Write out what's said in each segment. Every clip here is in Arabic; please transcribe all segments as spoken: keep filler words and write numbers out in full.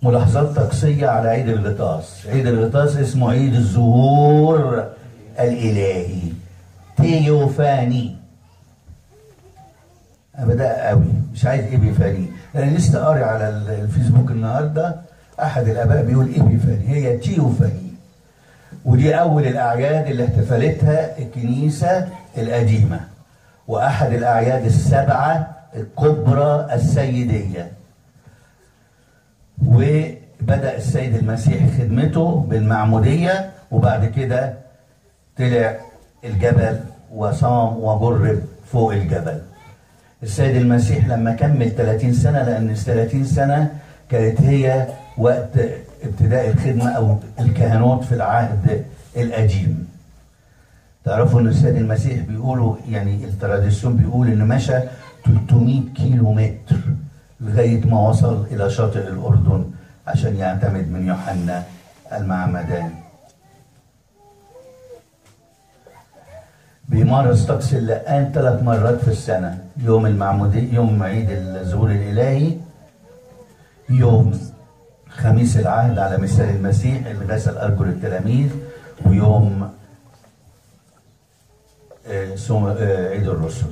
ملاحظات طقسية على عيد الغطاس. عيد الغطاس اسمه عيد الظهور الإلهي، تيوفاني. أنا بدأ قوي مش عايز إيبيفاني، لأن لسه قاري على الفيسبوك النهارده أحد الآباء بيقول إيبيفاني، هي تيوفاني. ودي أول الأعياد اللي احتفلتها الكنيسة القديمة، وأحد الأعياد السبعة الكبرى السيدية. وبدأ السيد المسيح خدمته بالمعمودية، وبعد كده طلع الجبل وصام وجرب فوق الجبل. السيد المسيح لما كمل ثلاثين سنة، لأن ثلاثين سنة كانت هي وقت ابتداء الخدمة أو الكهنوت في العهد القديم. تعرفوا ان السيد المسيح بيقولوا، يعني التراديسيون بيقول انه مشى ثلاثمائة كيلو متر لغايه ما وصل الى شاطئ الاردن عشان يعتمد من يوحنا المعمدان. بيمارس طقس اللقان ثلاث مرات في السنه، يوم المعموديه، يوم عيد الظهور الالهي، يوم خميس العهد على مثال المسيح اللي غسل ارجل التلاميذ، ويوم عيد الرسل.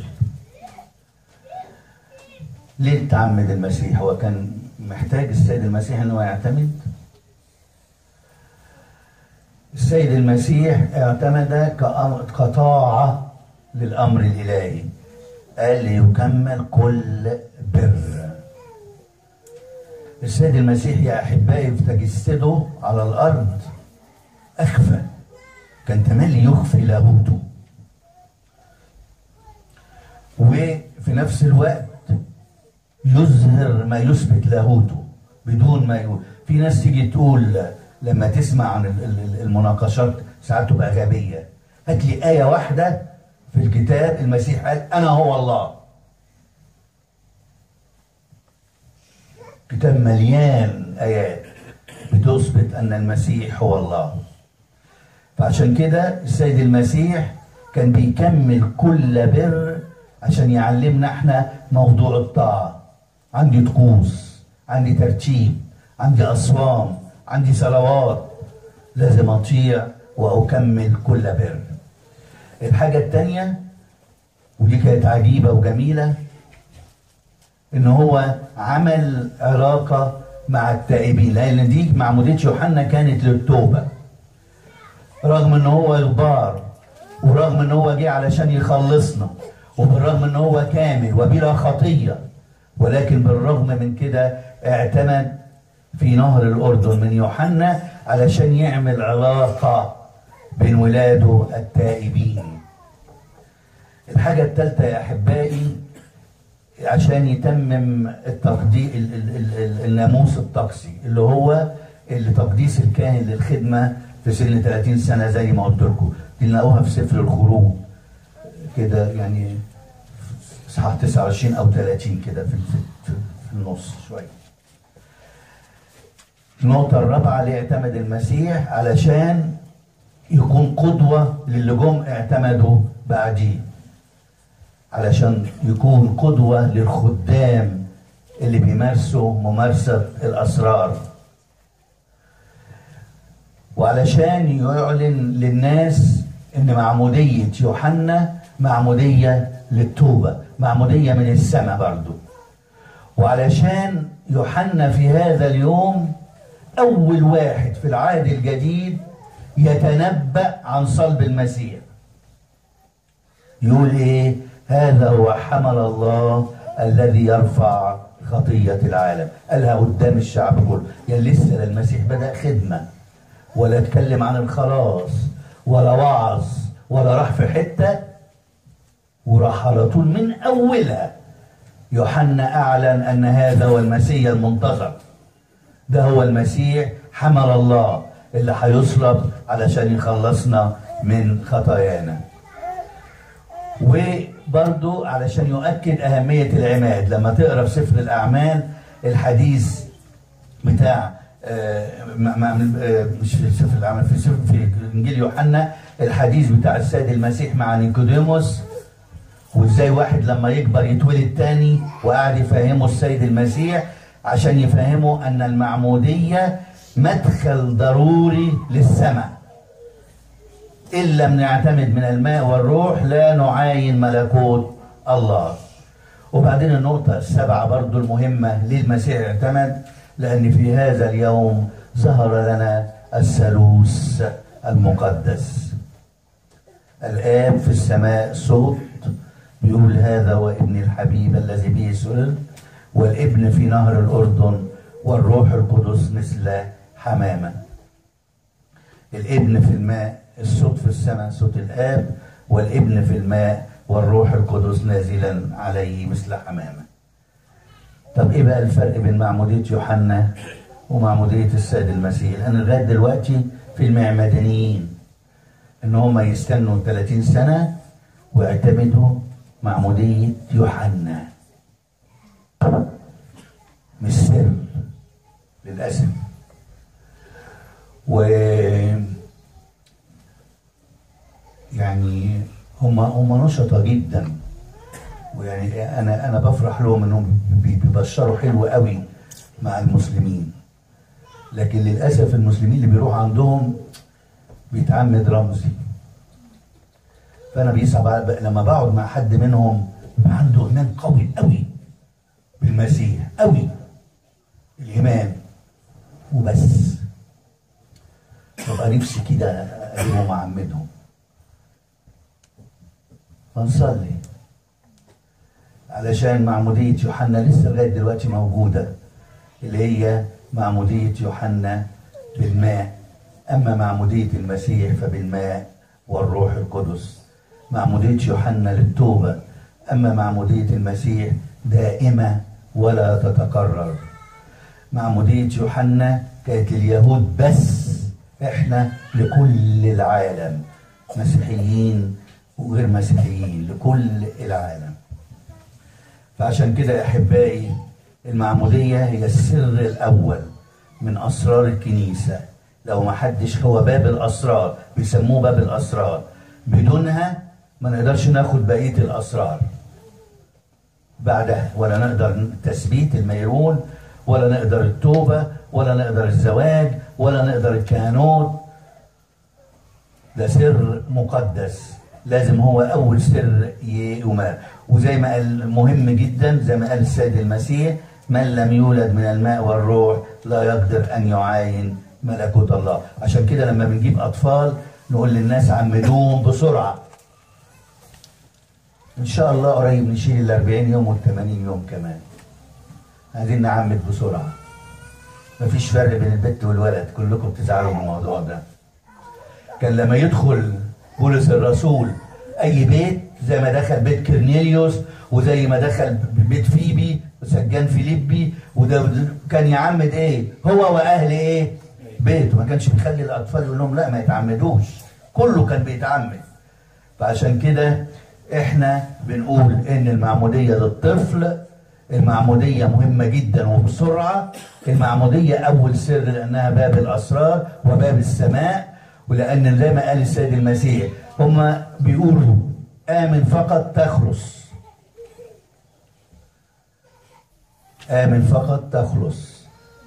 ليه تعمد المسيح؟ هو كان محتاج السيد المسيح انه يعتمد؟ السيد المسيح اعتمد كطاعة للأمر الإلهي، قال ليكمل كل بر. السيد المسيح يا أحبائي في تجسده على الأرض أخفى، كان تملي يخفي لاهوته، وفي نفس الوقت يظهر ما يثبت لاهوته بدون ما يقول. في ناس تيجي تقول لما تسمع عن المناقشات ساعات تبقى غبيه، هات لي ايه واحده في الكتاب المسيح قال انا هو الله. كتاب مليان ايات بتثبت ان المسيح هو الله. فعشان كده السيد المسيح كان بيكمل كل بر عشان يعلمنا احنا موضوع الطاعة. عندي طقوس، عندي ترتيب، عندي أصوام، عندي صلوات، لازم أطيع وأكمل كل بر. الحاجة التانية ودي كانت عجيبة وجميلة، إن هو عمل علاقة مع التائبين، لأن دي معمودية يوحنا كانت للتوبة. رغم إن هو البار، ورغم إن هو جه علشان يخلصنا، وبالرغم ان هو كامل وبلا خطيه، ولكن بالرغم من كده اعتمد في نهر الاردن من يوحنا علشان يعمل علاقه بين ولاده التائبين. الحاجه الثالثه يا احبائي، عشان يتمم التقديس الناموس الطقسي اللي هو اللي تقديس الكاهن للخدمه في سن ثلاثين سنه زي ما قلت لكم. دي نلاقوها في سفر الخروج كده، يعني اصحاح تسعة وعشرين او ثلاثين كده في في النص شويه. النقطه الرابعه اللي اعتمد المسيح علشان يكون قدوه للي جم اعتمدوا بعديه، علشان يكون قدوه للخدام اللي بيمارسوا ممارسه الاسرار، وعلشان يعلن للناس ان معموديه يوحنا معموديه للتوبه، معموديه من السماء برضو. وعلشان يوحنا في هذا اليوم اول واحد في العهد الجديد يتنبأ عن صلب المسيح. يقول ايه؟ هذا هو حمل الله الذي يرفع خطيه العالم. قالها قدام الشعب كله، يعني لسه المسيح بدأ خدمه ولا اتكلم عن الخلاص ولا وعظ ولا راح في حته، وراح على طول من اولها يوحنا اعلن ان هذا هو المسيح المنتظر. ده هو المسيح حمل الله اللي هيصلب علشان يخلصنا من خطايانا. وبرضو علشان يؤكد اهميه العماد، لما تقرا في سفر الاعمال الحديث بتاع مش في سفر الاعمال، في سفر في انجيل يوحنا الحديث بتاع السيد المسيح مع نيكوديموس، وازاي واحد لما يكبر يتولد تاني، وقعد يفهمه السيد المسيح عشان يفهموا أن المعمودية مدخل ضروري للسماء. إن لم نعتمد من الماء والروح لا نعاين ملكوت الله. وبعدين النقطة السابعة برضو المهمة، ليه المسيح اعتمد؟ لأن في هذا اليوم ظهر لنا الثالوث المقدس. الآب في السماء صوت بيقول هذا هو ابني الحبيب الذي به سررت، والابن في نهر الأردن، والروح القدس مثل حمامة. الابن في الماء، الصوت في السماء صوت الآب، والابن في الماء والروح القدس نازلا عليه مثل حمامة. طب ايه بقى الفرق بين معمودية يوحنا ومعمودية السيد المسيح؟ انا لغاية دلوقتي في المعمدانيين ان هم يستنوا ثلاثين سنة ويعتمدوا معمودية يوحنا. مش سر للأسف. و يعني هم هم نشطة جدا، ويعني انا انا بفرح لهم انهم بيبشروا حلو قوي مع المسلمين. لكن للاسف المسلمين اللي بيروح عندهم بيتعمد رمزي. فانا بيصعب لما بقعد مع حد منهم بيبقى عنده ايمان قوي قوي بالمسيح، قوي الايمان وبس. ببقى نفسي كده اجيبهم اعمدهم. فنصلي علشان معمودية يوحنا لسه لغاية دلوقتي موجودة، اللي هي معمودية يوحنا بالماء. أما معمودية المسيح فبالماء والروح القدس. معمودية يوحنا للتوبة، أما معمودية المسيح دائمة ولا تتكرر. معمودية يوحنا كانت لليهود بس، احنا لكل العالم، مسيحيين وغير مسيحيين، لكل العالم. فعشان كده يا احبائي المعمودية هي السر الأول من أسرار الكنيسة. لو ما حدش، هو باب الأسرار، بيسموه باب الأسرار. بدونها ما نقدرش ناخد بقية الأسرار بعدها، ولا نقدر تثبيت الميرون، ولا نقدر التوبة، ولا نقدر الزواج، ولا نقدر الكهنوت. ده سر مقدس، لازم هو أول سر يؤمر. وزي ما قال مهم جدا، زي ما قال السيد المسيح: من لم يولد من الماء والروح لا يقدر أن يعاين ملكوت الله. عشان كده لما بنجيب أطفال نقول للناس عمدوهم بسرعة. إن شاء الله قريب نشيل الأربعين يوم والثمانين يوم كمان. عايزين نعمد بسرعة. مفيش فرق بين البنت والولد، كلكم بتزعلوا من الموضوع ده. كان لما يدخل بولس الرسول أي بيت، زي ما دخل بيت كرنيليوس، وزي ما دخل بيت فيبي وسجان فيليبي، وده كان يعمد ايه؟ هو واهل ايه؟ بيته. ما كانش بيخلي الاطفال يقول لهم لا ما يتعمدوش، كله كان بيتعمد. فعشان كده احنا بنقول ان المعموديه للطفل، المعموديه مهمه جدا وبسرعه. المعموديه اول سر لانها باب الاسرار وباب السماء، ولان زي ما قال السيد المسيح هم بيقولوا آمن فقط تخلص، آمن فقط تخلص.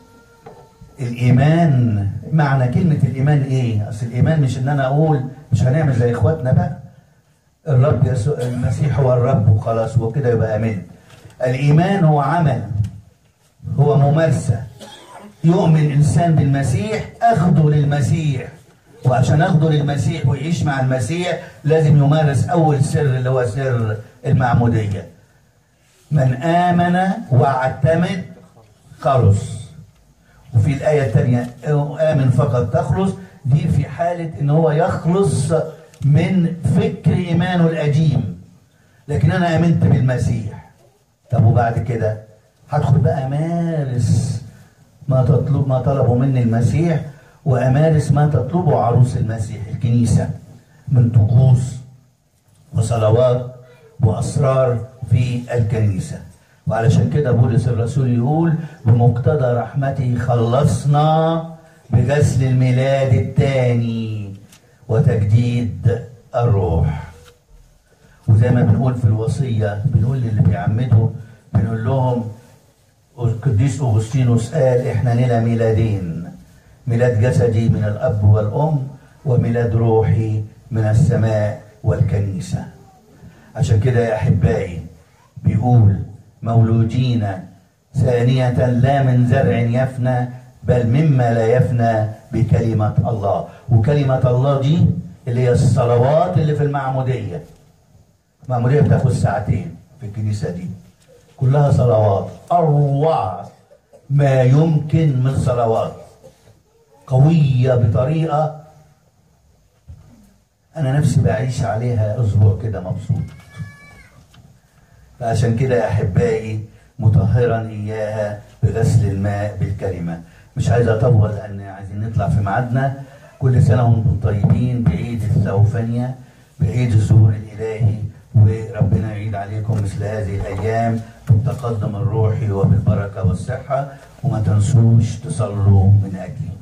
الإيمان، معنى كلمة الإيمان إيه؟ أصل الإيمان مش إن أنا أقول مش هنعمل زي إخواتنا بقى، الرب يسوع المسيح هو الرب وخلاص وكده يبقى آمن. الإيمان هو عمل، هو ممارسة. يؤمن إنسان بالمسيح أخده للمسيح، وعشان أخده للمسيح ويعيش مع المسيح لازم يمارس أول سر اللي هو سر المعمودية. من آمن واعتمد خلص. وفي الآية الثانية آمن فقط تخلص، دي في حالة إن هو يخلص من فكر إيمانه القديم. لكن أنا آمنت بالمسيح، طب وبعد كده هدخل بقى أمارس ما تطلب ما طلبه مني المسيح، وأمارس ما تطلبه عروس المسيح الكنيسة من طقوس وصلوات وأسرار في الكنيسة. وعلشان كده بولس الرسول يقول: بمقتضى رحمته خلصنا بغسل الميلاد الثاني وتجديد الروح. وزي ما بنقول في الوصية، بنقول للي بيعمدوا بنقول لهم القديس أغسطينوس قال إحنا لنا ميلادين، ميلاد جسدي من الأب والأم، وميلاد روحي من السماء والكنيسة. عشان كده يا أحبائي بيقول مولودين ثانية لا من زرع يفنى بل مما لا يفنى بكلمة الله. وكلمة الله دي اللي هي الصلوات اللي في المعمودية. المعمودية بتاخد ساعتين في الكنيسة دي، كلها صلوات، أروع ما يمكن من صلوات، قوية بطريقة أنا نفسي بعيش عليها أسبوع كده مبسوط. فعشان كده يا أحبائي مطهرا إياها بغسل الماء بالكلمة. مش عايز أطول لأن عايزين نطلع في ميعادنا. كل سنة وانتم طيبين بعيد الثوفانية، بعيد الظهور الإلهي، وربنا يعيد عليكم مثل هذه الأيام بالتقدم الروحي وبالبركة والصحة. وما تنسوش تصلوا من أجلي.